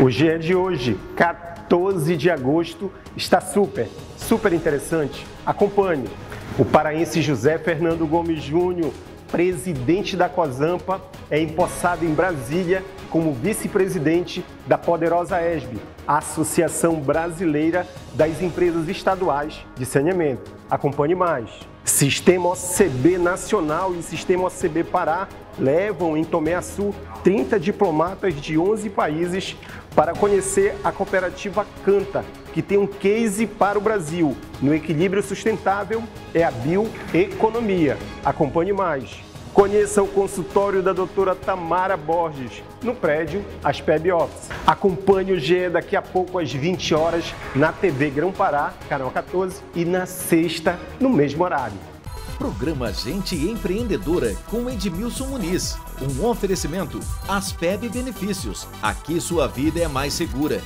O GE de hoje, 14 de agosto, está super interessante. Acompanhe. O paraense José Fernando Gomes Júnior, presidente da COSAMPA, é empossado em Brasília como vice-presidente da poderosa ESB, Associação Brasileira das Empresas Estaduais de Saneamento. Acompanhe mais. Sistema OCB Nacional e Sistema OCB Pará levam em Tomé Açu 30 diplomatas de 11 países para conhecer a cooperativa Canta, que tem um case para o Brasil. No equilíbrio sustentável é a bioeconomia. Acompanhe mais. Conheça o consultório da doutora Tamara Borges, no prédio Aspeb Office. Acompanhe o GE daqui a pouco às 20 horas na TV Grão-Pará, canal 14, e na sexta, no mesmo horário. Programa Gente Empreendedora com Edmilson Muniz. Um oferecimento Aspeb Benefícios. Aqui sua vida é mais segura.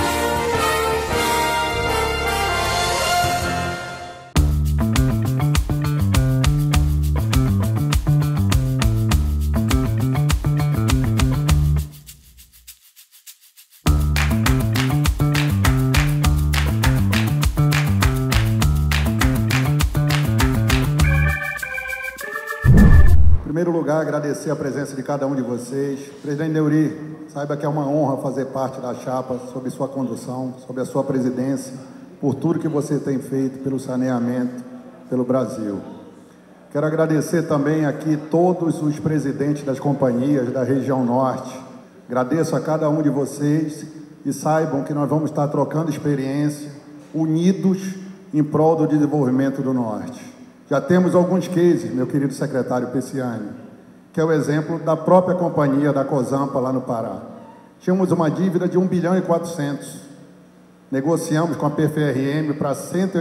Em primeiro lugar, agradecer a presença de cada um de vocês. Presidente Neuri, saiba que é uma honra fazer parte da chapa, sob sua condução, sob a sua presidência, por tudo que você tem feito pelo saneamento, pelo Brasil. Quero agradecer também aqui todos os presidentes das companhias da região norte. Agradeço a cada um de vocês e saibam que nós vamos estar trocando experiência, unidos em prol do desenvolvimento do norte. Já temos alguns cases, meu querido secretário Pessiani, que é o exemplo da própria companhia da COSAMPA lá no Pará. Tínhamos uma dívida de 1 bilhão e 400. Negociamos com a PFRM para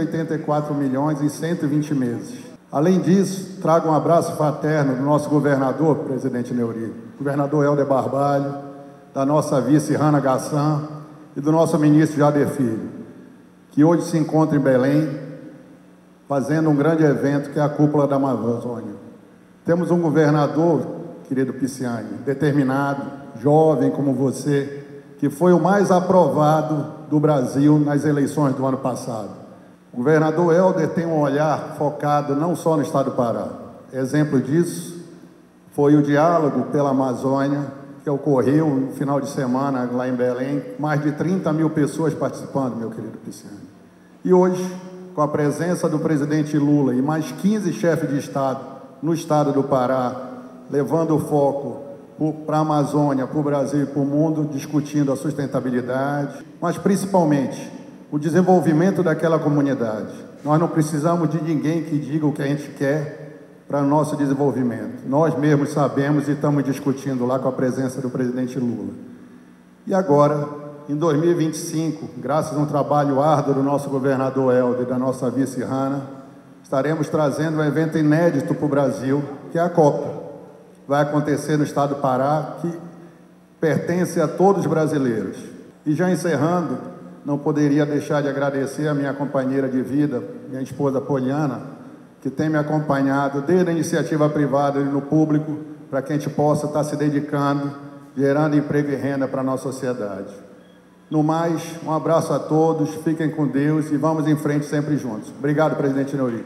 184 milhões em 120 meses. Além disso, trago um abraço fraterno do nosso governador, presidente Neuri, governador Helder Barbalho, da nossa vice Rana Gassan e do nosso ministro Jader Filho, que hoje se encontra em Belém, fazendo um grande evento que é a Cúpula da Amazônia. Temos um governador, querido Pessiani, determinado, jovem como você, que foi o mais aprovado do Brasil nas eleições do ano passado. O governador Helder tem um olhar focado não só no estado do Pará. Exemplo disso foi o diálogo pela Amazônia, que ocorreu no final de semana lá em Belém, mais de 30 mil pessoas participando, meu querido Pessiani. E hoje, com a presença do presidente Lula e mais 15 chefes de Estado no estado do Pará, levando o foco para a Amazônia, para o Brasil e para o mundo, discutindo a sustentabilidade, mas principalmente o desenvolvimento daquela comunidade. Nós não precisamos de ninguém que diga o que a gente quer para o nosso desenvolvimento. Nós mesmos sabemos e estamos discutindo lá com a presença do presidente Lula. E agora, em 2025, graças a um trabalho árduo do nosso governador Helder e da nossa vice Rana, estaremos trazendo um evento inédito para o Brasil, que é a Copa. Vai acontecer no estado do Pará, que pertence a todos os brasileiros. E já encerrando, não poderia deixar de agradecer a minha companheira de vida, minha esposa Poliana, que tem me acompanhado desde a iniciativa privada e no público, para que a gente possa estar se dedicando, gerando emprego e renda para a nossa sociedade. No mais, um abraço a todos, fiquem com Deus e vamos em frente sempre juntos. Obrigado, presidente Neuri.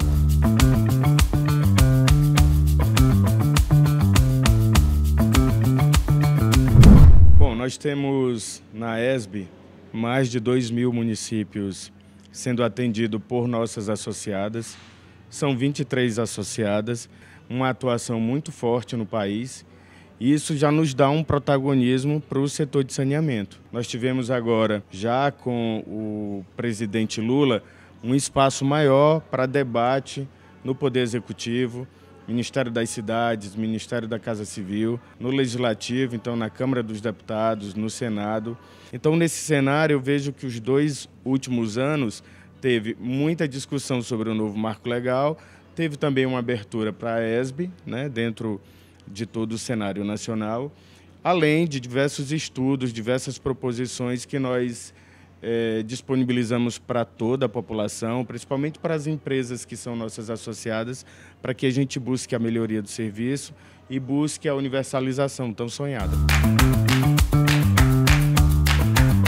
Bom, nós temos na ESB mais de 2.000 municípios sendo atendidos por nossas associadas. São 23 associadas, uma atuação muito forte no país. E isso já nos dá um protagonismo para o setor de saneamento. Nós tivemos agora, já com o presidente Lula, um espaço maior para debate no Poder Executivo, Ministério das Cidades, Ministério da Casa Civil, no Legislativo, então na Câmara dos Deputados, no Senado. Então, nesse cenário, eu vejo que os 2 últimos anos teve muita discussão sobre o novo marco legal, teve também uma abertura para a ESB, né, dentro de todo o cenário nacional, além de diversos estudos, diversas proposições que nós disponibilizamos para toda a população, principalmente para as empresas que são nossas associadas, para que a gente busque a melhoria do serviço e busque a universalização tão sonhada.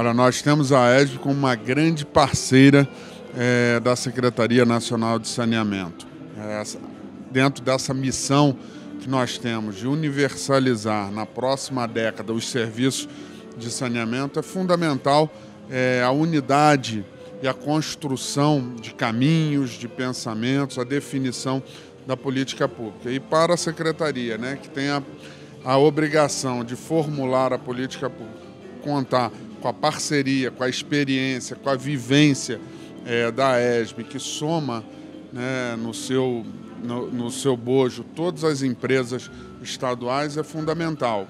Olha, nós temos a ESB como uma grande parceira da Secretaria Nacional de Saneamento. Dentro dessa missão que nós temos de universalizar na próxima década os serviços de saneamento, é fundamental a unidade e a construção de caminhos, de pensamentos, a definição da política pública. E para a Secretaria, que tem a obrigação de formular a política pública, contar com a parceria, com a experiência, com a vivência da ESB, que soma no seu bojo todas as empresas estaduais, é fundamental.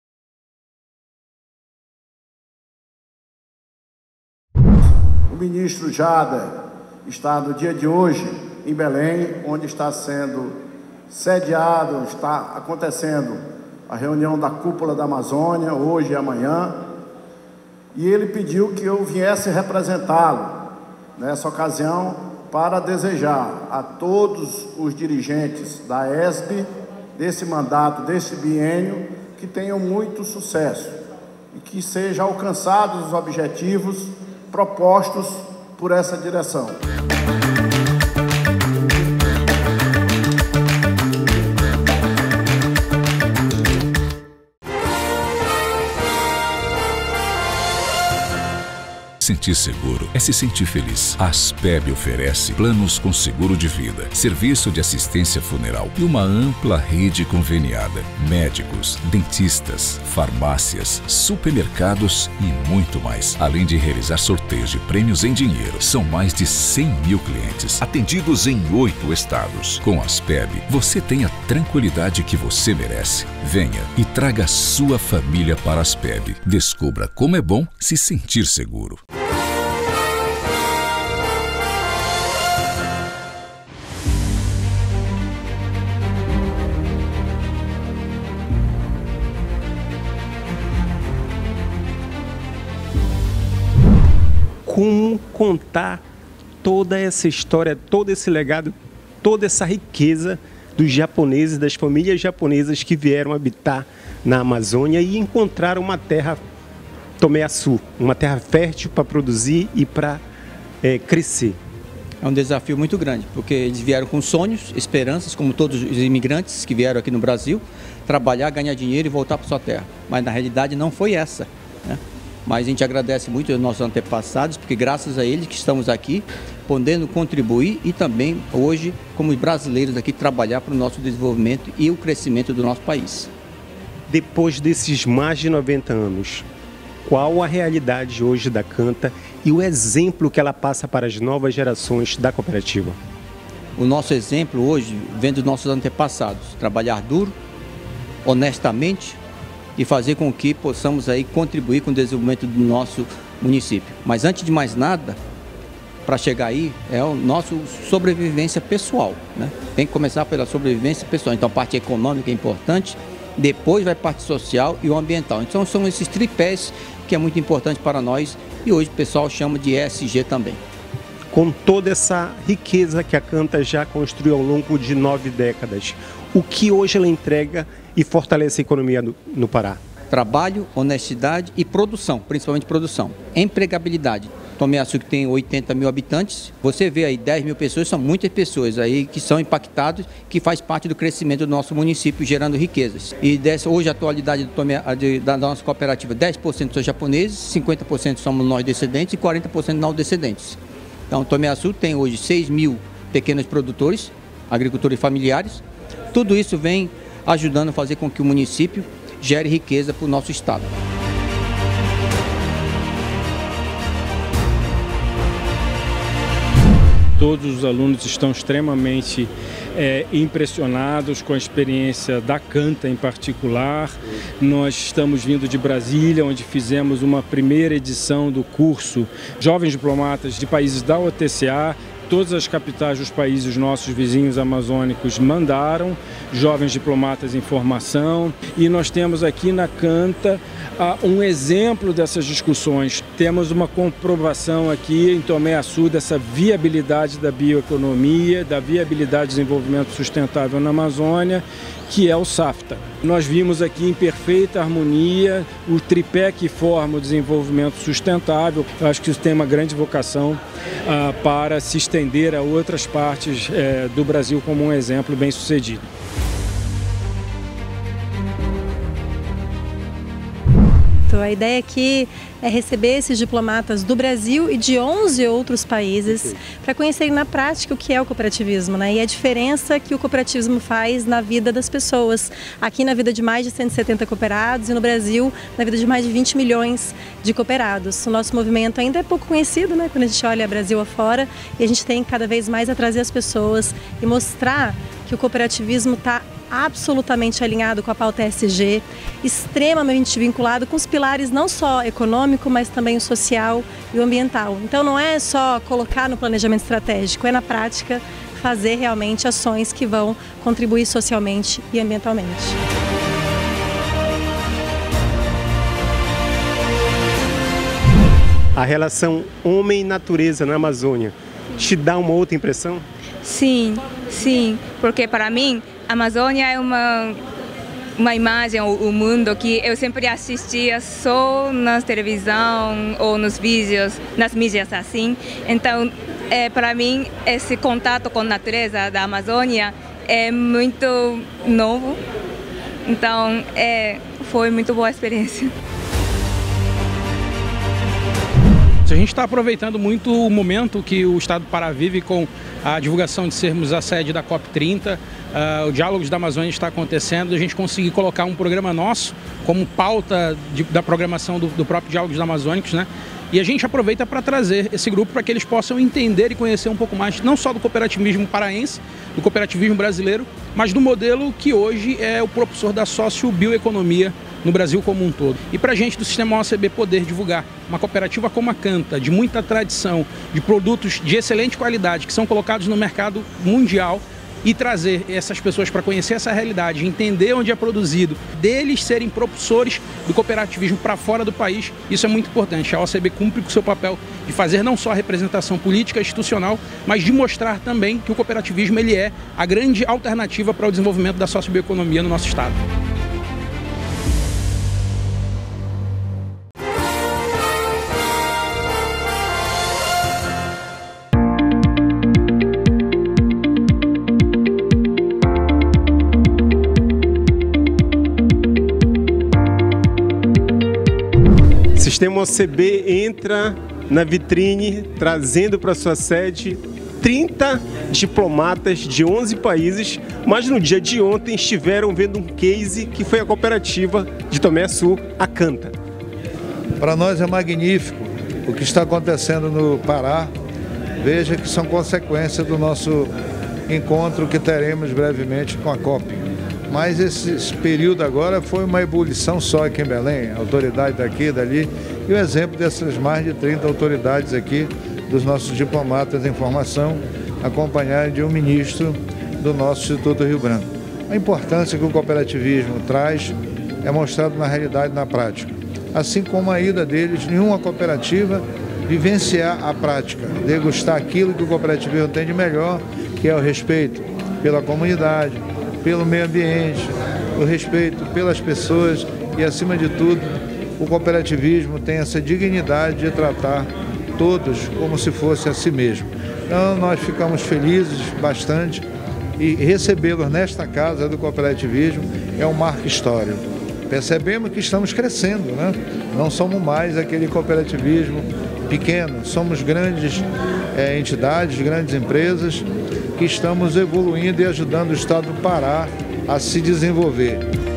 O ministro Jader está no dia de hoje em Belém, onde está sendo sediado, está acontecendo a reunião da Cúpula da Amazônia, hoje e amanhã, e ele pediu que eu viesse representá-lo nessa ocasião para desejar a todos os dirigentes da ESB, desse mandato, desse biênio, que tenham muito sucesso e que sejam alcançados os objetivos propostos por essa direção. Sentir seguro é se sentir feliz. A Aspeb oferece planos com seguro de vida, serviço de assistência funeral e uma ampla rede conveniada. Médicos, dentistas, farmácias, supermercados e muito mais. Além de realizar sorteios de prêmios em dinheiro. São mais de 100 mil clientes, atendidos em 8 estados. Com a Aspeb, você tem a tranquilidade que você merece. Venha e traga a sua família para a Aspeb. Descubra como é bom se sentir seguro. Como contar toda essa história, todo esse legado, toda essa riqueza dos japoneses, das famílias japonesas que vieram habitar na Amazônia e encontraram uma terra Tomé-Açu, uma terra fértil para produzir e para crescer. É um desafio muito grande, porque eles vieram com sonhos, esperanças, como todos os imigrantes que vieram aqui no Brasil, trabalhar, ganhar dinheiro e voltar para sua terra. Mas na realidade não foi essa, Mas a gente agradece muito aos nossos antepassados, porque graças a eles que estamos aqui, podendo contribuir e também hoje, como brasileiros aqui, trabalhar para o nosso desenvolvimento e o crescimento do nosso país. Depois desses mais de 90 anos, qual a realidade hoje da Canta e o exemplo que ela passa para as novas gerações da cooperativa? O nosso exemplo hoje vem dos nossos antepassados, trabalhar duro, honestamente, e fazer com que possamos aí contribuir com o desenvolvimento do nosso município. Mas antes de mais nada, para chegar aí, é o nosso sobrevivência pessoal, Tem que começar pela sobrevivência pessoal. Então a parte econômica é importante, depois vai a parte social e o ambiental. Então são esses tripés que é muito importante para nós e hoje o pessoal chama de ESG também. Com toda essa riqueza que a Canta já construiu ao longo de 9 décadas, o que hoje ela entrega e fortalece a economia no Pará? Trabalho, honestidade e produção, principalmente produção. Empregabilidade. Tomé-Açu, que tem 80 mil habitantes, você vê aí 10 mil pessoas, são muitas pessoas aí que são impactadas, que faz parte do crescimento do nosso município, gerando riquezas. E hoje a atualidade da nossa cooperativa, 10% são japoneses, 50% somos nós descendentes e 40% não descendentes. Então Tomé-Açu tem hoje 6 mil pequenos produtores, agricultores familiares. Tudo isso vem ajudando a fazer com que o município gere riqueza para o nosso estado. Todos os alunos estão extremamente impressionados com a experiência da Canta em particular. Nós estamos vindo de Brasília, onde fizemos uma primeira edição do curso Jovens Diplomatas de Países da OTCA. Todas as capitais dos países nossos vizinhos amazônicos mandaram jovens diplomatas em formação e nós temos aqui na Canta um exemplo dessas discussões. Temos uma comprovação aqui em Tomé Açu dessa viabilidade da bioeconomia, da viabilidade do desenvolvimento sustentável na Amazônia, que é o SAFTA. Nós vimos aqui em perfeita harmonia o tripé que forma o desenvolvimento sustentável. Eu acho que isso tem uma grande vocação para se estender a outras partes do Brasil como um exemplo bem-sucedido. A ideia aqui é receber esses diplomatas do Brasil e de 11 outros países para conhecerem na prática o que é o cooperativismo, né? E a diferença que o cooperativismo faz na vida das pessoas. Aqui na vida de mais de 170 cooperados e no Brasil na vida de mais de 20 milhões de cooperados. O nosso movimento ainda é pouco conhecido, né? Quando a gente olha Brasil afora, e a gente tem cada vez mais a trazer as pessoas e mostrar que o cooperativismo está absolutamente alinhado com a pauta ESG, extremamente vinculado com os pilares não só econômico, mas também o social e o ambiental. Então não é só colocar no planejamento estratégico, é na prática fazer realmente ações que vão contribuir socialmente e ambientalmente. A relação homem-natureza na Amazônia te dá uma outra impressão? Sim, porque para mim a Amazônia é uma imagem, o mundo que eu sempre assistia só na televisão ou nos vídeos, nas mídias assim. Então, para mim, esse contato com a natureza da Amazônia é muito novo. Então, foi muito boa a experiência. A gente está aproveitando muito o momento que o Estado do Pará vive com a divulgação de sermos a sede da COP30, o Diálogos da Amazônia está acontecendo, a gente conseguir colocar um programa nosso como pauta da programação do próprio Diálogos da Amazônicos, né? E a gente aproveita para trazer esse grupo para que eles possam entender e conhecer um pouco mais, não só do cooperativismo paraense, do cooperativismo brasileiro, mas do modelo que hoje é o propulsor da socio-bioeconomia no Brasil como um todo. E para a gente do Sistema OCB poder divulgar uma cooperativa como a Canta, de muita tradição, de produtos de excelente qualidade, que são colocados no mercado mundial, e trazer essas pessoas para conhecer essa realidade, entender onde é produzido, deles serem propulsores do cooperativismo para fora do país, isso é muito importante. A OCB cumpre com o seu papel de fazer não só a representação política institucional, mas de mostrar também que o cooperativismo ele é a grande alternativa para o desenvolvimento da sociobioeconomia no nosso estado. O Sistema OCB entra na vitrine trazendo para sua sede 30 diplomatas de 11 países, mas no dia de ontem estiveram vendo um case que foi a cooperativa de Tomé Açu, a Canta. Para nós é magnífico o que está acontecendo no Pará. Veja que são consequências do nosso encontro que teremos brevemente com a COP. Mas esse período agora foi uma ebulição só aqui em Belém, autoridade daqui e dali, e o exemplo dessas mais de 30 autoridades aqui, dos nossos diplomatas em formação, acompanhados de um ministro do nosso Instituto Rio Branco. A importância que o cooperativismo traz é mostrado na realidade, na prática. Assim como a ida deles em uma cooperativa, vivenciar a prática, degustar aquilo que o cooperativismo tem de melhor, que é o respeito pela comunidade, pelo meio ambiente, o respeito pelas pessoas e, acima de tudo, o cooperativismo tem essa dignidade de tratar todos como se fosse a si mesmo. Então, nós ficamos felizes bastante e recebê-los nesta casa do cooperativismo é um marco histórico. Percebemos que estamos crescendo, né? Não somos mais aquele cooperativismo pequeno, somos grandes entidades, grandes empresas que estamos evoluindo e ajudando o Estado do Pará a se desenvolver.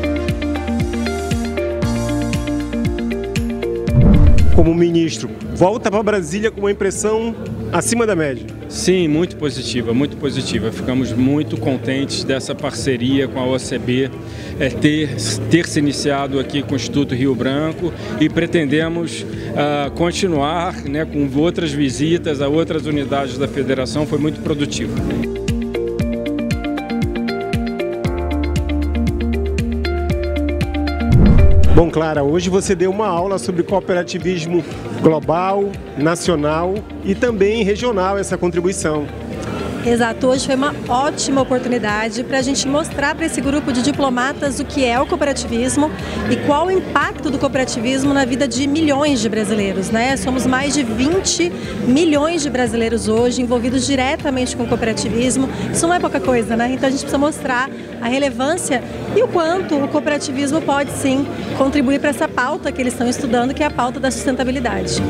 Como ministro, volta para Brasília com uma impressão acima da média. Sim, muito positiva, muito positiva. Ficamos muito contentes dessa parceria com a OCB, ter se iniciado aqui com o Instituto Rio Branco e pretendemos continuar, né, com outras visitas a outras unidades da federação. Foi muito produtivo. Bom, Clara, hoje você deu uma aula sobre cooperativismo global, nacional e também regional, essa contribuição. Exato, hoje foi uma ótima oportunidade para a gente mostrar para esse grupo de diplomatas o que é o cooperativismo e qual o impacto do cooperativismo na vida de milhões de brasileiros, né? Somos mais de 20 milhões de brasileiros hoje envolvidos diretamente com o cooperativismo. Isso não é pouca coisa, né? Então a gente precisa mostrar a relevância e o quanto o cooperativismo pode sim contribuir para essa pauta que eles estão estudando, que é a pauta da sustentabilidade.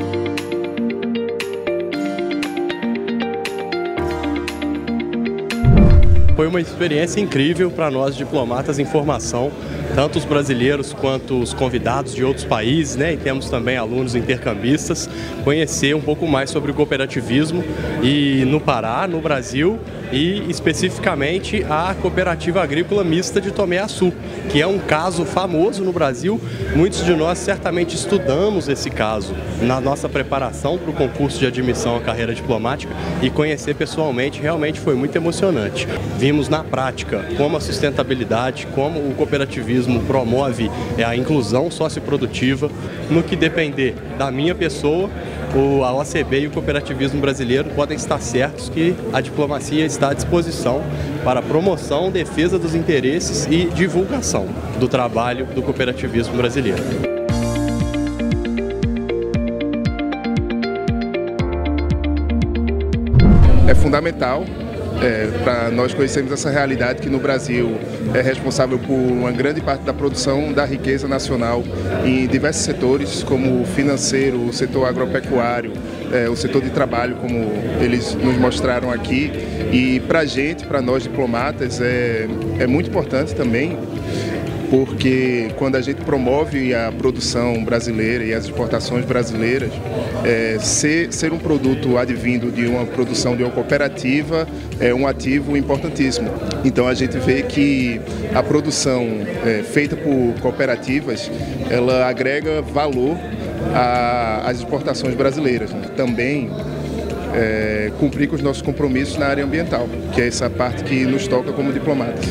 Foi uma experiência incrível para nós diplomatas em formação, tanto os brasileiros quanto os convidados de outros países, né? E temos também alunos intercambistas, conhecer um pouco mais sobre o cooperativismo e no Pará, no Brasil e especificamente a Cooperativa Agrícola Mista de Tomé-Açu, que é um caso famoso no Brasil. Muitos de nós certamente estudamos esse caso na nossa preparação para o concurso de admissão à carreira diplomática e conhecer pessoalmente realmente foi muito emocionante. Vimos na prática como a sustentabilidade, como o cooperativismo promove a inclusão socioprodutiva. No que depender da minha pessoa, a OCB e o cooperativismo brasileiro podem estar certos que a diplomacia está à disposição para a promoção, defesa dos interesses e divulgação do trabalho do cooperativismo brasileiro. É fundamental para nós conhecermos essa realidade que no Brasil é responsável por uma grande parte da produção da riqueza nacional em diversos setores, como o financeiro, o setor agropecuário, o setor de trabalho, como eles nos mostraram aqui. E para a gente, para nós diplomatas, é muito importante também, porque quando a gente promove a produção brasileira e as exportações brasileiras, ser um produto advindo de uma produção de uma cooperativa é um ativo importantíssimo. Então a gente vê que a produção feita por cooperativas, ela agrega valor às exportações brasileiras, né? Também cumprir com os nossos compromissos na área ambiental, que é essa parte que nos toca como diplomatas.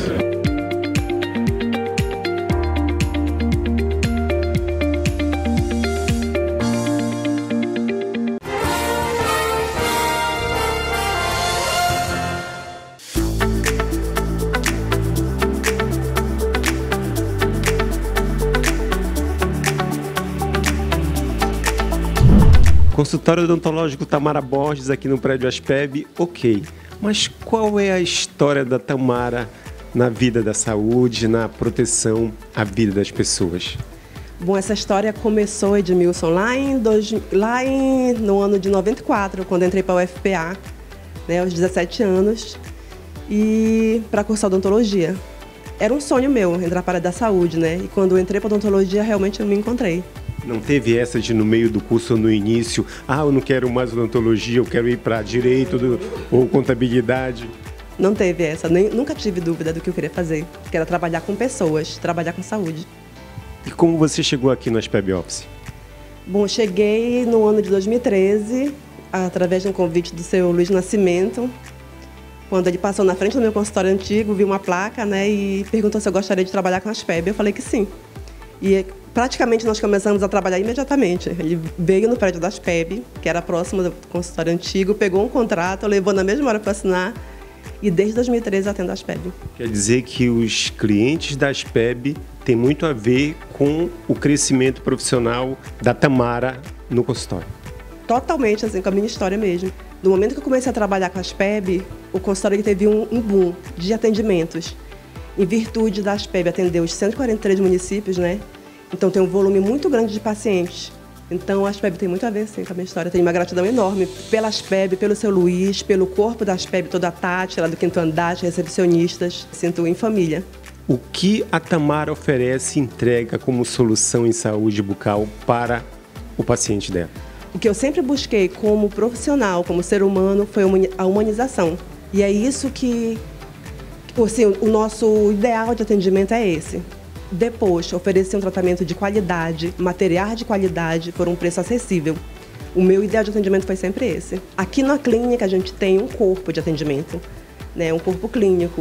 Consultório odontológico Tamara Borges aqui no prédio Aspeb, ok. Mas qual é a história da Tamara na vida da saúde, na proteção à vida das pessoas? Bom, essa história começou, Edmilson, no ano de 94, quando entrei para a UFPA, né, aos 17 anos, e para cursar odontologia. Era um sonho meu entrar para a área da saúde, né? E quando eu entrei para a odontologia, realmente eu me encontrei. Não teve essa de no meio do curso, no início, eu não quero mais odontologia, eu quero ir para direito ou contabilidade? Não teve essa, nunca tive dúvida do que eu queria fazer, que era trabalhar com pessoas, trabalhar com saúde. E como você chegou aqui no Aspeb Office? Bom, cheguei no ano de 2013, através de um convite do seu Luiz Nascimento, quando ele passou na frente do meu consultório antigo, viu uma placa, né, e perguntou se eu gostaria de trabalhar com a Aspeb. Eu falei que sim. E praticamente nós começamos a trabalhar imediatamente. Ele veio no prédio da Aspeb, que era próximo do consultório antigo, pegou um contrato, levou na mesma hora para assinar e desde 2013 atendo a Aspeb. Quer dizer que os clientes da Aspeb têm muito a ver com o crescimento profissional da Tamara no consultório? Totalmente, assim, com a minha história mesmo. No momento que eu comecei a trabalhar com a Aspeb, o consultório teve um boom de atendimentos. Em virtude da Aspeb atender os 143 municípios, né? Então tem um volume muito grande de pacientes. Então a Aspeb tem muito a ver, sim, com a minha história. Tenho uma gratidão enorme pela Aspeb, pelo seu Luiz, pelo corpo da Aspeb, toda a Tati, lá do quinto andar, recepcionistas. Sinto em família. O que a Tamara oferece e entrega como solução em saúde bucal para o paciente dela? O que eu sempre busquei como profissional, como ser humano, foi a humanização. E é isso que, assim, o nosso ideal de atendimento é esse. Depois, oferecer um tratamento de qualidade, materiais de qualidade, por um preço acessível. O meu ideal de atendimento foi sempre esse. Aqui na clínica a gente tem um corpo de atendimento, né? Um corpo clínico,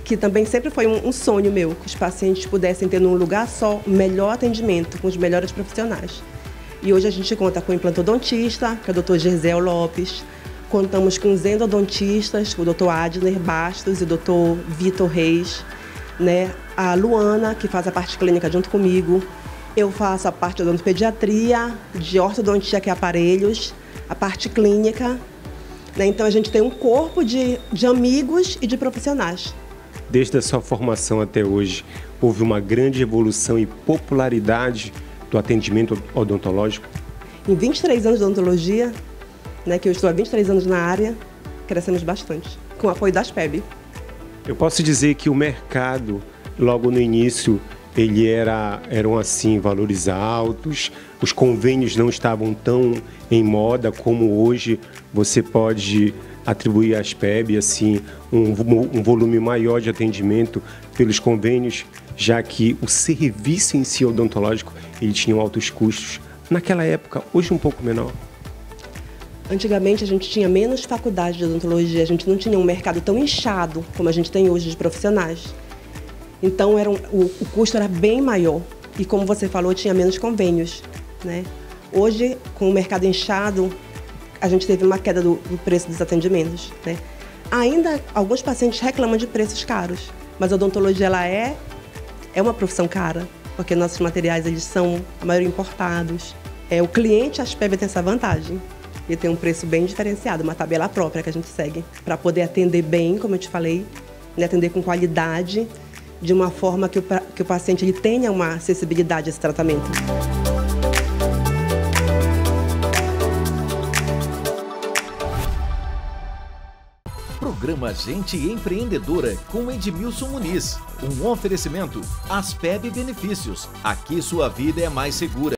que também sempre foi um sonho meu, que os pacientes pudessem ter num lugar só o melhor atendimento, com os melhores profissionais. E hoje a gente conta com o implantodontista, que é o Dr. Gersel Lopes, contamos com os endodontistas, o Dr. Adler Bastos e o Dr. Vitor Reis, né? A Luana, que faz a parte clínica junto comigo. Eu faço a parte de odontopediatria, de ortodontia, que é aparelhos, a parte clínica, né? Então a gente tem um corpo de amigos e de profissionais. Desde a sua formação até hoje, houve uma grande evolução e popularidade do atendimento odontológico? Em 23 anos de odontologia, né, que eu estou há 23 anos na área, crescemos bastante, com o apoio da Aspeb. Eu posso dizer que o mercado, logo no início, eram assim, valores altos, os convênios não estavam tão em moda como hoje. Você pode atribuir à Aspeb assim, um volume maior de atendimento pelos convênios, já que o serviço em si odontológico ele tinha altos custos. Naquela época, hoje um pouco menor. Antigamente a gente tinha menos faculdade de odontologia, a gente não tinha um mercado tão inchado como a gente tem hoje de profissionais. Então o custo era bem maior e, como você falou, tinha menos convênios, né? Hoje, com o mercado inchado, a gente teve uma queda do preço dos atendimentos, né? Ainda alguns pacientes reclamam de preços caros, mas a odontologia ela é uma profissão cara, porque nossos materiais eles são a maioria importados. O cliente Aspeb tem essa vantagem. Ele tem um preço bem diferenciado, uma tabela própria que a gente segue, para poder atender bem, como eu te falei, né? Atender com qualidade, de uma forma que o paciente ele tenha uma acessibilidade a esse tratamento. Programa Gente Empreendedora com Edmilson Muniz. Um oferecimento Aspeb Benefícios. Aqui sua vida é mais segura.